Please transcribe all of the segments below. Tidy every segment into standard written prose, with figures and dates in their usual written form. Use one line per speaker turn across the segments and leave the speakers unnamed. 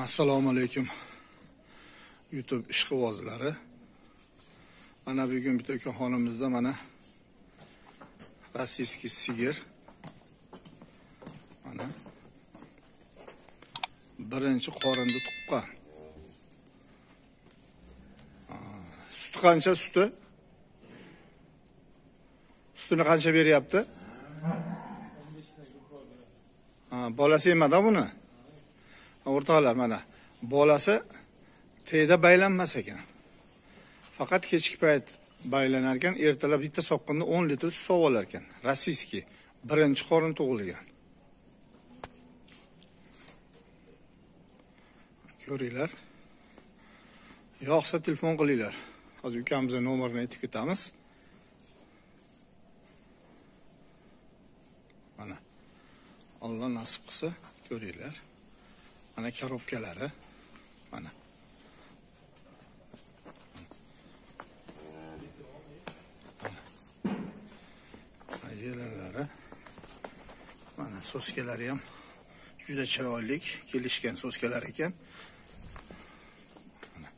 Assalomu alaykum YouTube ishqibozlari. Mana bugun bitta ukaxonimizda mana rossiyskiy sigir. Mana birinchi qorinda tuqqan. Suti qancha suti? Sutini qancha beryapti? Bolasi emada buni. O'rtoqlar mana bolasi teyda baylanmas ekan. Faqat kechki payt baylanar ekan, ertalab bitta soqqanda 10 litr suv sog'ib olar ekan. Rossiyskiy birinchi qorin tug'ilgan. Ko'ringlar. Yo'qsa telefon qilinglar. Hozir ukamizning nomerini aytib ketamiz. Mana Alloh nasib qilsa ko'ringlar. Mana korobkalari. Mana. Yelanlari. Mana soskalari ham juda chiroyli, kelishgan soskalar ekan. Mana.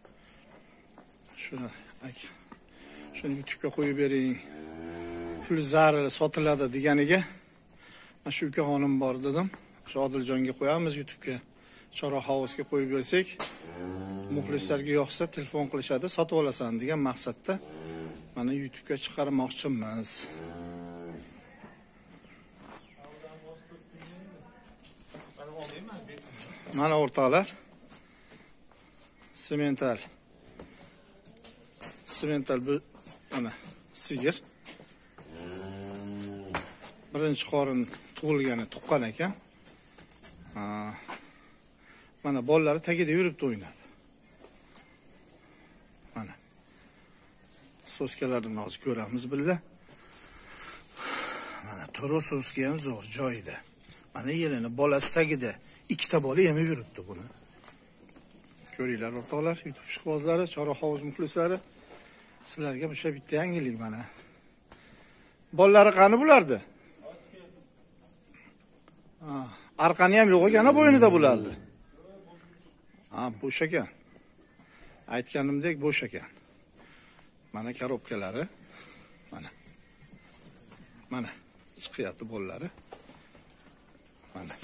Shuni YouTube'ga qo'yib bering. Pul zarari sotiladi deganiga mana shu ukaxonim bor dedim. Shu Odiljonga qo'yamiz YouTube'ga. Chorroq Housega qo'yib bersak, muxlislarga yoqsa telefon qilishadi, sotib olasan degan maqsadda mana YouTube'ga chiqarmoqchimiz. Mana o'rtoqlar. Semental bu mana sigir. Birinchi qorin tug'ilgani tuqqan ekan. Mana bolalari tagida yuribdi o'ynab. Mana soskalarni hozir ko'ramiz birga. Mana to'ro soska ham zo'r joyida. Mana yelini bolasi tagida ikkita bola yemib yuribdi buni. Ko'ringlar o'rtoqlar, YouTube ishqibozlari, Chorroq House muxlislari, sizlarga o'sha bitta yangilik mana. Bolalari qani bulardi? Arqani ham yo'q ekan, bo'yinida bulardi. Bo'sh ekan. Aytganimdek bo'sh ekan. Mana korobkalari. Mana chiqyapti bolalari. Mana.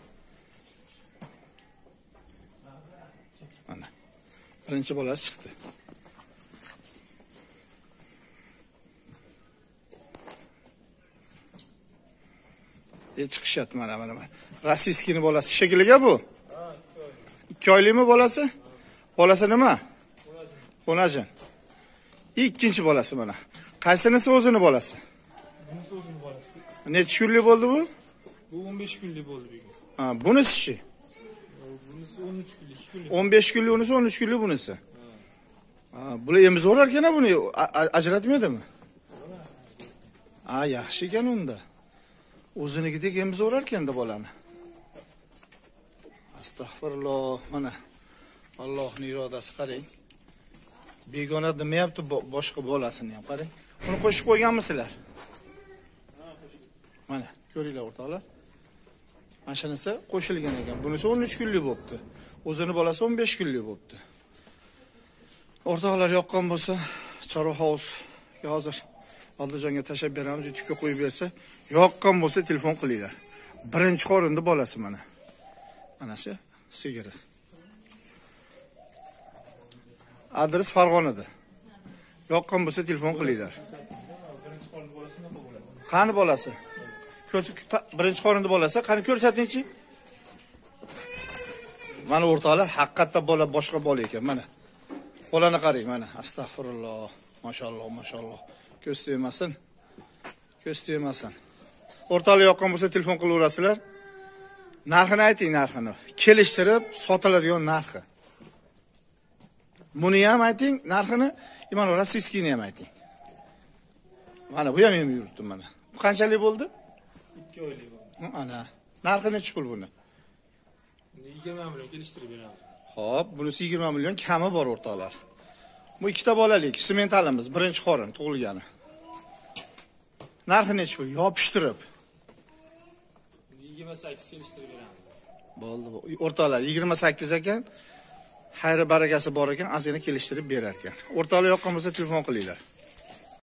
Birinchi bolasi chiqdi. Chiqishyapti mana. Rossiyskiyning bolasi shekilliga bu. 2 oylikmi bolasi? Bolasi nima? Xonajin. Ikkinchi bolasi mana. Qaysinisi o'zini bolasi?
Bunisi o'zini bolasi.
Necha kunlik bo'ldi bu?
Bu 15 kunlik bo'ldi bugun.
Bunisi-chi?
Bunisi 13 kunlik, 2 kunlik.
15 kunlik unisi, 13 kunlik bunisi. Bular emiz o'rar ekan buni ajratmaydimi? Yaxshi ekan unda. O'zinikidek emiz o'rar ekanda bolani. Astag'firulloh. Mana Allohning irodasi qarang. Begona demayapti boshqa bolasini ham qarang. Uni qo'shib qo'yganmisizlar? Mana ko'ringlar o'rtoqlar. Mana shunisi qo'shilgan ekan. Bunisi 13 kunlik bo'libdi. O'zini bolasi 15 kunlik bo'libdi. O'rtoqlar yoqqan bo'lsa, Chorroq House'ga hozir Odiljonga tashab beramiz, YouTube'ga qo'yib bersa, yoqqan bo'lsa telefon qilinglar. Birinchi qorinda bolasi mana. Mana shu sigiri. Adres Farg'onada. Yoqqan bo'lsa telefon qilinglar. Qani bolasi? Birinchi qorinda bolasi, qani ko'rsatingchi? Mana o'rtoqlar, haqiqatda bola boshqa bola ekan, mana. Bolani qarang, mana. Astag'firulloh. Mashalloh. Ko'z tegmasin. O'rtoqlar yoqqan bo'lsa telefon qilaverasizlar. Narxini ayting, narxini. Kelishtirib sotiladigan narxi. Buni ham ayting, narxini, mana rossiyskiyni ham ayting. Mana bu ham yuribdi mana. Bu qanchalik bo'ldi?
2 oylik bo'ldi.
Ana. Narxi necha pul buni?
20 million kelishtirib beramiz.
Xo'p, bunisi 20 million kami bor o'rtoqlar. Bu ikkita bolalik, sementalimiz, birinchi qorin tug'ilgani. Narxi necha pul? Yopishtirib.
28 kelishtirib beramiz.
Bo'ldi. O'rtalar 28 ekan. Xayri barakasi bor ekan, ozgina kelishtirib berar ekan. O'rtalar yoqqan bo'lsa telefon qilinglar.